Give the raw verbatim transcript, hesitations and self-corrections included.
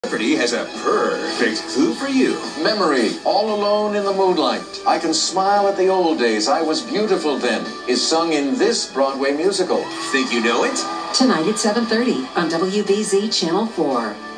Jeopardy has a perfect clue for you. Memory, all alone in the moonlight. I can smile at the old days. I was beautiful then. Is sung in this Broadway musical. Think you know it? Tonight at seven thirty on W B Z Channel four.